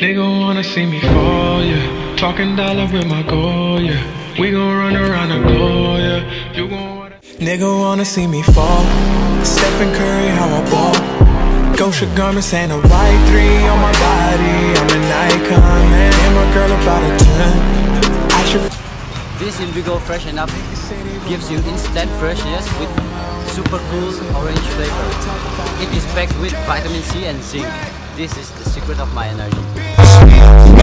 Nigga wanna see me fall, yeah. Talking dollar with my goal, yeah. We gon' run around the globe, yeah. You gon' wanna... Nigga wanna see me fall. Stephen Curry, how I ball. Gosha garments and a white 3 on my body. I'm an icon, man. And my girl about a 10. I should... This Invigo Freshen Up gives you instant freshness with super cool orange flavor. It is packed with vitamin C and zinc. This is the secret of my energy.